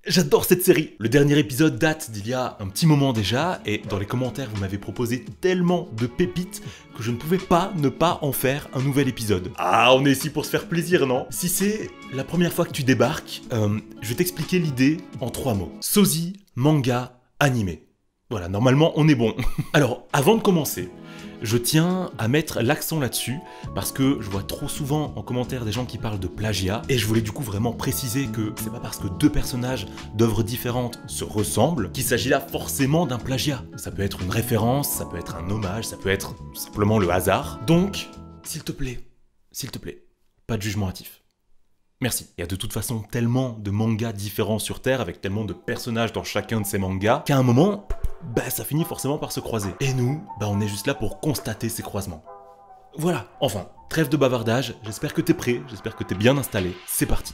J'adore cette série. Le dernier épisode date d'il y a un petit moment déjà, et dans les commentaires vous m'avez proposé tellement de pépites que je ne pouvais pas ne pas en faire un nouvel épisode. Ah, on est ici pour se faire plaisir, non? Si c'est la première fois que tu débarques, je vais t'expliquer l'idée en 3 mots. Sosie, manga, animé. Voilà, normalement on est bon. Alors, avant de commencer, je tiens à mettre l'accent là-dessus parce que je vois trop souvent en commentaire des gens qui parlent de plagiat et je voulais du coup vraiment préciser que c'est pas parce que 2 personnages d'œuvres différentes se ressemblent qu'il s'agit là forcément d'un plagiat. Ça peut être une référence, ça peut être un hommage, ça peut être simplement le hasard. Donc, s'il te plaît, pas de jugement hâtif. Merci. Il y a de toute façon tellement de mangas différents sur Terre avec tellement de personnages dans chacun de ces mangas qu'à un moment, ça finit forcément par se croiser. Et nous, on est juste là pour constater ces croisements. Voilà. Enfin, trêve de bavardage, j'espère que t'es prêt, j'espère que t'es bien installé. C'est parti.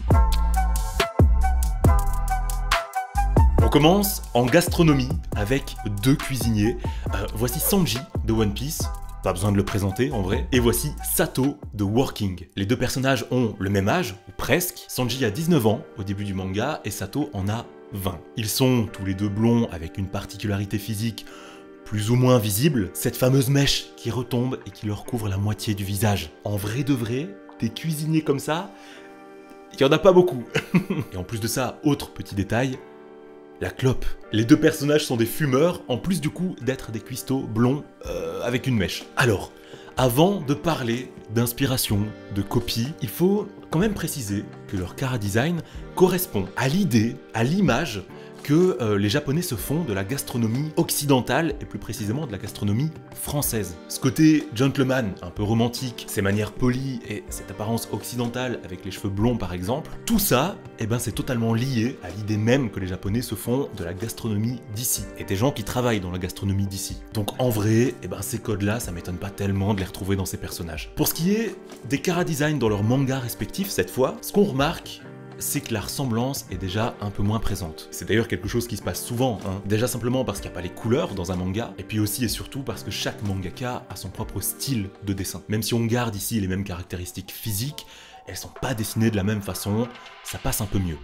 On commence en gastronomie avec 2 cuisiniers. Voici Sanji de One Piece. Pas besoin de le présenter en vrai. Et voici Sato de Working. Les 2 personnages ont le même âge, ou presque. Sanji a 19 ans au début du manga et Sato en a 20. Ils sont tous les 2 blonds avec une particularité physique plus ou moins visible, cette fameuse mèche qui retombe et qui leur couvre la moitié du visage. En vrai de vrai, des cuisiniers comme ça, il n'y en a pas beaucoup. Et en plus de ça, autre petit détail, la clope. Les 2 personnages sont des fumeurs, en plus du coup d'être des cuistots blonds avec une mèche. Alors, avant de parler d'inspiration, de copie, il faut quand même préciser que leur chara-design correspond à l'idée, à l'image que les Japonais se font de la gastronomie occidentale et plus précisément de la gastronomie française. Ce côté gentleman, un peu romantique, ces manières polies et cette apparence occidentale avec les cheveux blonds par exemple, tout ça, c'est totalement lié à l'idée même que les Japonais se font de la gastronomie d'ici et des gens qui travaillent dans la gastronomie d'ici. Donc en vrai, ces codes-là, ça m'étonne pas tellement de les retrouver dans ces personnages. Pour ce qui est des chara-design dans leurs mangas respectifs cette fois, ce qu'on remarque, c'est que la ressemblance est déjà un peu moins présente. C'est d'ailleurs quelque chose qui se passe souvent, Déjà simplement parce qu'il n'y a pas les couleurs dans un manga, et puis aussi et surtout parce que chaque mangaka a son propre style de dessin. Même si on garde ici les mêmes caractéristiques physiques, elles sont pas dessinées de la même façon, ça passe un peu mieux.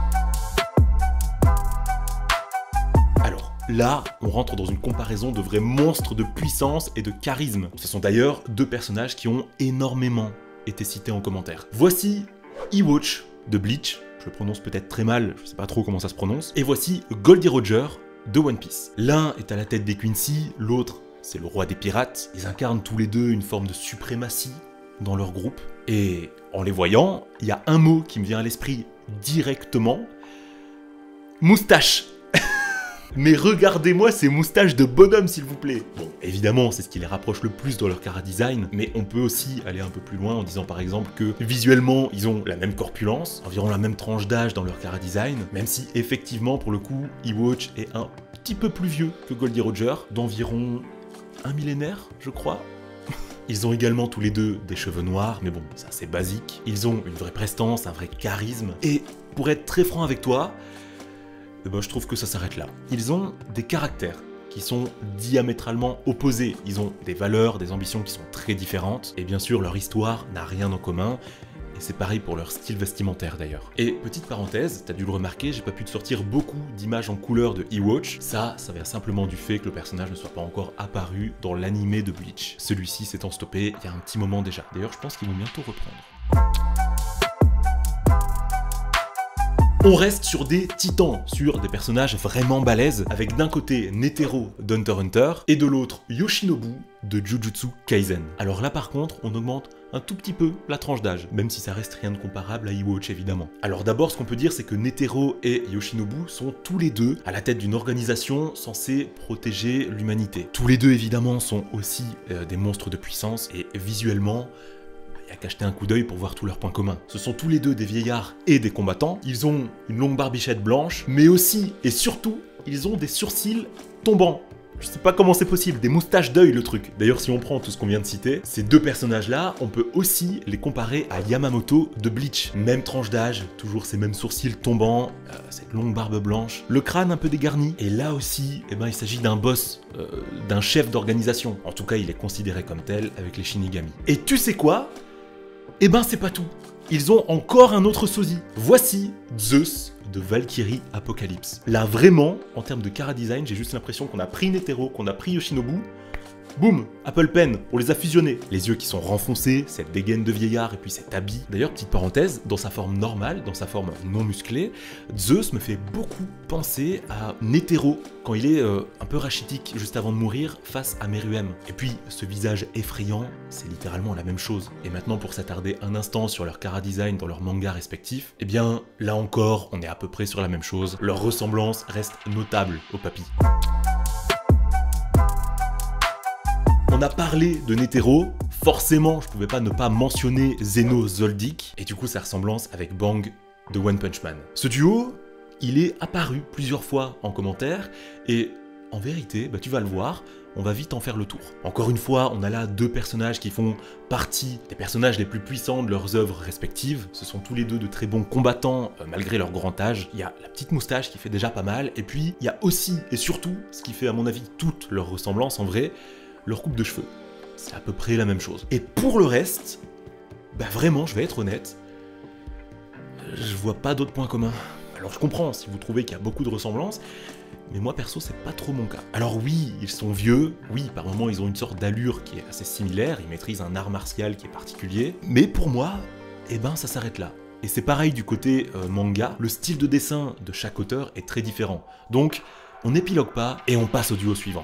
Alors, là, on rentre dans une comparaison de vrais monstres de puissance et de charisme. Ce sont d'ailleurs 2 personnages qui ont énormément été cités en commentaire. Voici Iwatch de Bleach, je le prononce peut-être très mal, je sais pas trop comment ça se prononce, et voici Goldie Roger de One Piece. L'un est à la tête des Quincy, l'autre c'est le roi des pirates, ils incarnent tous les 2 une forme de suprématie dans leur groupe, et en les voyant, il y a un mot qui me vient à l'esprit directement, moustache. Mais regardez-moi ces moustaches de bonhomme s'il vous plaît. Bon, évidemment, c'est ce qui les rapproche le plus dans leur chara-design, mais on peut aussi aller un peu plus loin en disant par exemple que visuellement, ils ont la même corpulence, environ la même tranche d'âge dans leur chara-design, même si effectivement, pour le coup, Iwatch est un petit peu plus vieux que Goldie Roger, d'environ un millénaire, je crois. Ils ont également tous les 2 des cheveux noirs, mais bon, ça c'est basique. Ils ont une vraie prestance, un vrai charisme, et pour être très franc avec toi, je trouve que ça s'arrête là. Ils ont des caractères qui sont diamétralement opposés. Ils ont des valeurs, des ambitions qui sont très différentes. Et bien sûr, leur histoire n'a rien en commun. Et c'est pareil pour leur style vestimentaire d'ailleurs. Et petite parenthèse, t'as dû le remarquer, j'ai pas pu te sortir beaucoup d'images en couleur de Iwatch. Ça vient simplement du fait que le personnage ne soit pas encore apparu dans l'animé de Bleach. Celui-ci s'étant stoppé il y a un petit moment déjà. D'ailleurs, je pense qu'ils vont bientôt reprendre. On reste sur des titans, sur des personnages vraiment balèzes, avec d'un côté Netero d'Hunter x Hunter, et de l'autre Yoshinobu de Jujutsu Kaisen. Alors là par contre, on augmente un tout petit peu la tranche d'âge, même si ça reste rien de comparable à Iwatch évidemment. Alors d'abord, ce qu'on peut dire, c'est que Netero et Yoshinobu sont tous les 2 à la tête d'une organisation censée protéger l'humanité. Tous les 2 évidemment sont aussi des monstres de puissance, et visuellement, il n'y a qu'à jeter un coup d'œil pour voir tous leurs points communs. Ce sont tous les 2 des vieillards et des combattants. Ils ont une longue barbichette blanche, mais aussi et surtout, ils ont des sourcils tombants. Je sais pas comment c'est possible, des moustaches d'œil le truc. D'ailleurs, si on prend tout ce qu'on vient de citer, ces 2 personnages-là, on peut aussi les comparer à Yamamoto de Bleach. Même tranche d'âge, toujours ces mêmes sourcils tombants, cette longue barbe blanche, le crâne un peu dégarni. Et là aussi, il s'agit d'un boss, d'un chef d'organisation. En tout cas, il est considéré comme tel avec les Shinigami. Et tu sais quoi ? C'est pas tout. ils ont encore un autre sosie. Voici Zeus de Valkyrie Apocalypse. Là, vraiment, en termes de chara design, j'ai juste l'impression qu'on a pris Netero, qu'on a pris Yoshinobu, boum, Apple Pen, on les a fusionnés. Les yeux qui sont renfoncés, cette dégaine de vieillard et puis cet habit. D'ailleurs, petite parenthèse, dans sa forme normale, dans sa forme non musclée, Zeus me fait beaucoup penser à Netero, quand il est un peu rachitique juste avant de mourir face à Meruem. Et puis, ce visage effrayant, c'est littéralement la même chose. Et maintenant, pour s'attarder un instant sur leur chara design dans leurs mangas respectifs, eh bien, là encore, on est à peu près sur la même chose. Leur ressemblance reste notable au papy. On a parlé de Netero, forcément je pouvais pas ne pas mentionner Zeno Zoldyck, et du coup sa ressemblance avec Bang de One Punch Man. Ce duo, il est apparu plusieurs fois en commentaire, et en vérité, bah, tu vas le voir, on va vite en faire le tour. Encore une fois, on a là deux personnages qui font partie des personnages les plus puissants de leurs œuvres respectives. Ce sont tous les deux de très bons combattants, malgré leur grand âge. Il y a la petite moustache qui fait déjà pas mal, et puis il y a aussi, et surtout, ce qui fait à mon avis toute leur ressemblance en vrai, leur coupe de cheveux. C'est à peu près la même chose. Et pour le reste, bah vraiment, je vais être honnête, je vois pas d'autres points communs. Alors je comprends si vous trouvez qu'il y a beaucoup de ressemblances, mais moi perso c'est pas trop mon cas. Alors oui, ils sont vieux, oui, par moments ils ont une sorte d'allure qui est assez similaire, ils maîtrisent un art martial qui est particulier, mais pour moi, eh ben ça s'arrête là. Et c'est pareil du côté manga, le style de dessin de chaque auteur est très différent. Donc, on n'épilogue pas et on passe au duo suivant.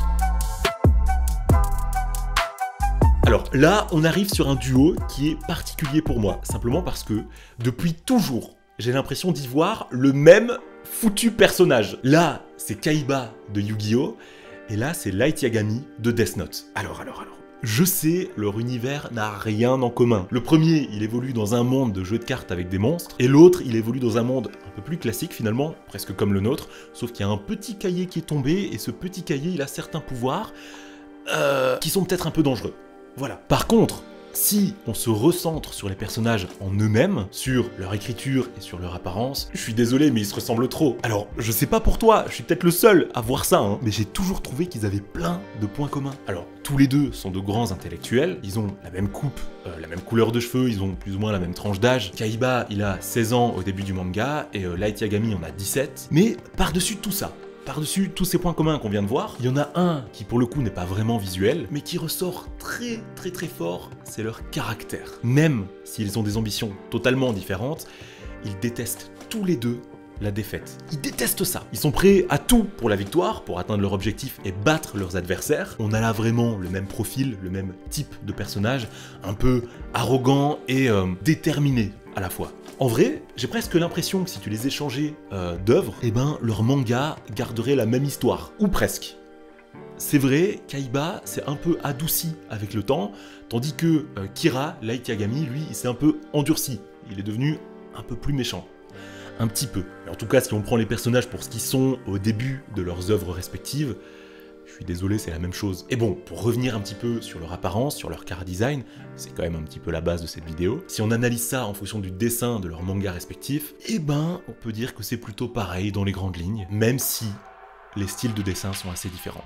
Alors là, on arrive sur un duo qui est particulier pour moi, simplement parce que, depuis toujours, j'ai l'impression d'y voir le même foutu personnage. Là, c'est Kaiba de Yu-Gi-Oh! Et là, c'est Light Yagami de Death Note. Alors. Je sais, leur univers n'a rien en commun. Le premier, il évolue dans un monde de jeux de cartes avec des monstres, et l'autre, il évolue dans un monde un peu plus classique finalement, presque comme le nôtre, sauf qu'il y a un petit cahier qui est tombé, et ce petit cahier, il a certains pouvoirs qui sont peut-être un peu dangereux. Voilà. Par contre, si on se recentre sur les personnages en eux-mêmes, sur leur écriture et sur leur apparence, je suis désolé mais ils se ressemblent trop. Alors, je sais pas pour toi, je suis peut-être le seul à voir ça, hein, mais j'ai toujours trouvé qu'ils avaient plein de points communs. Alors, tous les deux sont de grands intellectuels, ils ont la même coupe, la même couleur de cheveux, ils ont plus ou moins la même tranche d'âge. Kaiba, il a 16 ans au début du manga, et Light Yagami en a 17. Mais par-dessus tout ça, par-dessus tous ces points communs qu'on vient de voir, il y en a un qui pour le coup n'est pas vraiment visuel, mais qui ressort très fort, c'est leur caractère. Même s'ils ont des ambitions totalement différentes, ils détestent tous les deux la défaite. Ils détestent ça. Ils sont prêts à tout pour la victoire, pour atteindre leur objectif et battre leurs adversaires. On a là vraiment le même profil, le même type de personnage, un peu arrogant et déterminé à la fois. En vrai, j'ai presque l'impression que si tu les échangeais d'œuvres, eh ben leur manga garderait la même histoire, ou presque. C'est vrai, Kaiba s'est un peu adouci avec le temps, tandis que Kira, Light Yagami, lui, il s'est un peu endurci. Il est devenu un peu plus méchant. Un petit peu. Mais en tout cas, si on prend les personnages pour ce qu'ils sont au début de leurs œuvres respectives, je suis désolé, c'est la même chose. Et bon, pour revenir un petit peu sur leur apparence, sur leur chara design, c'est quand même un petit peu la base de cette vidéo. Si on analyse ça en fonction du dessin de leurs mangas respectifs, eh ben, on peut dire que c'est plutôt pareil dans les grandes lignes, même si les styles de dessin sont assez différents.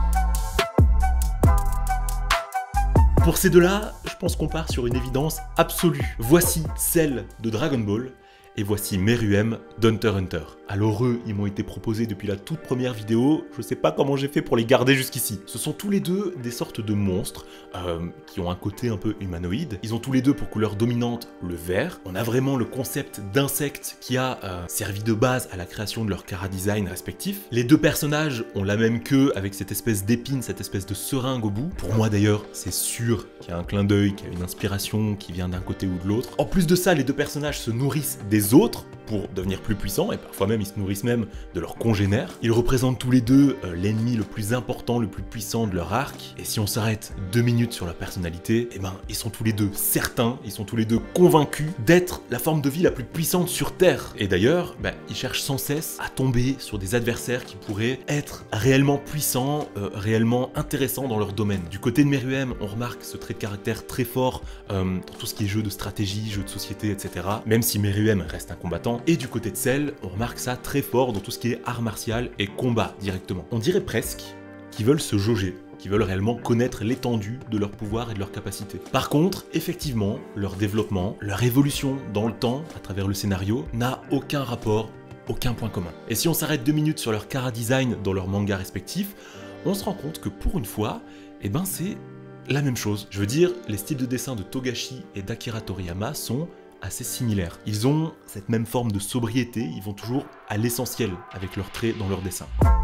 Pour ces deux-là, je pense qu'on part sur une évidence absolue. Voici celle de Dragon Ball, et voici Meruem d'Hunter x Hunter. Alors eux, ils m'ont été proposés depuis la toute première vidéo, je sais pas comment j'ai fait pour les garder jusqu'ici. Ce sont tous les deux des sortes de monstres, qui ont un côté un peu humanoïde. Ils ont tous les deux pour couleur dominante le vert. On a vraiment le concept d'insecte qui a servi de base à la création de leur chara design respectif. Les deux personnages ont la même queue avec cette espèce d'épine, cette espèce de seringue au bout. Pour moi d'ailleurs, c'est sûr qu'il y a un clin d'œil, qu'il y a une inspiration qui vient d'un côté ou de l'autre. En plus de ça, les deux personnages se nourrissent des autres pour devenir plus puissants, et parfois même ils se nourrissent même de leurs congénères. Ils représentent tous les deux l'ennemi le plus important, le plus puissant de leur arc, et si on s'arrête 2 minutes sur leur personnalité, eh ben ils sont tous les deux certains, ils sont tous les deux convaincus d'être la forme de vie la plus puissante sur Terre. Et d'ailleurs, ils cherchent sans cesse à tomber sur des adversaires qui pourraient être réellement puissants, réellement intéressants dans leur domaine. Du côté de Meruem, on remarque ce trait de caractère très fort dans tout ce qui est jeu de stratégie, jeu de société, etc. Même si Meruem reste un combattant. Et du côté de Cell, on remarque ça très fort dans tout ce qui est art martial et combat directement. On dirait presque qu'ils veulent se jauger. qui veulent réellement connaître l'étendue de leur pouvoir et de leurs capacités. Par contre, effectivement, leur développement, leur évolution dans le temps, à travers le scénario, n'a aucun rapport, aucun point commun. Et si on s'arrête 2 minutes sur leur chara design dans leurs mangas respectifs, on se rend compte que pour une fois, eh ben c'est la même chose. Je veux dire, les styles de dessin de Togashi et d'Akira Toriyama sont assez similaires. Ils ont cette même forme de sobriété, ils vont toujours à l'essentiel avec leurs traits dans leur dessin.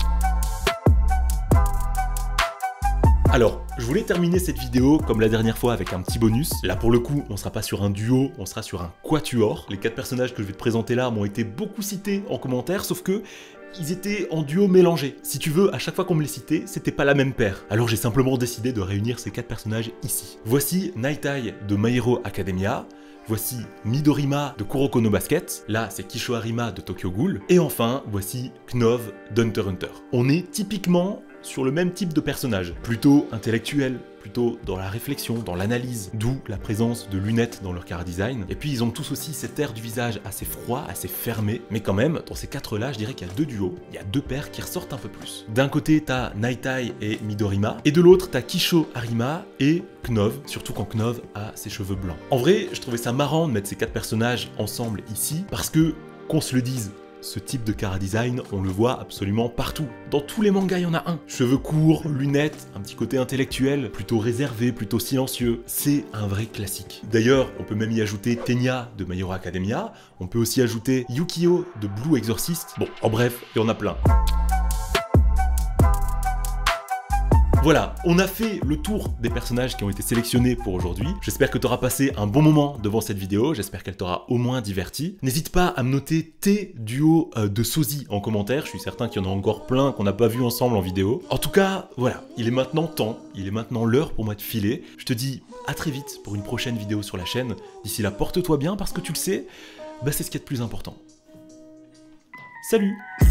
Alors, je voulais terminer cette vidéo comme la dernière fois avec un petit bonus. Là pour le coup, on sera pas sur un duo, on sera sur un quatuor. Les 4 personnages que je vais te présenter là m'ont été beaucoup cités en commentaire, sauf que ils étaient en duo mélangé. Si tu veux, à chaque fois qu'on me les citait, c'était pas la même paire. Alors j'ai simplement décidé de réunir ces 4 personnages ici. Voici Nighteye de My Hero Academia. Voici Midorima de Kuroko no Basket, là c'est Kisho Harima de Tokyo Ghoul, et enfin voici Knov d'Hunter x Hunter. On est typiquement sur le même type de personnage, plutôt intellectuel, plutôt dans la réflexion, dans l'analyse, d'où la présence de lunettes dans leur chara design. Et puis ils ont tous aussi cet air du visage assez froid, assez fermé, mais quand même, dans ces 4 là, je dirais qu'il y a 2 duos, il y a 2 paires qui ressortent un peu plus. D'un côté, t'as Nighteye et Midorima, et de l'autre, t'as Kisho Harima et Knov, surtout quand Knov a ses cheveux blancs. En vrai, je trouvais ça marrant de mettre ces 4 personnages ensemble ici, parce que, qu'on se le dise, ce type de chara design, on le voit absolument partout. Dans tous les mangas, il y en a un. Cheveux courts, lunettes, un petit côté intellectuel, plutôt réservé, plutôt silencieux. C'est un vrai classique. D'ailleurs, on peut même y ajouter Tenya de My Hero Academia. On peut aussi ajouter Yukio de Blue Exorcist. Bon, en bref, il y en a plein. Voilà, on a fait le tour des personnages qui ont été sélectionnés pour aujourd'hui. J'espère que tu auras passé un bon moment devant cette vidéo, j'espère qu'elle t'aura au moins diverti. N'hésite pas à me noter tes duos de sosie en commentaire, je suis certain qu'il y en a encore plein qu'on n'a pas vu ensemble en vidéo. En tout cas, voilà, il est maintenant temps, il est maintenant l'heure pour moi de filer. Je te dis à très vite pour une prochaine vidéo sur la chaîne. D'ici là, porte-toi bien parce que tu le sais, bah c'est ce qui est le plus important. Salut!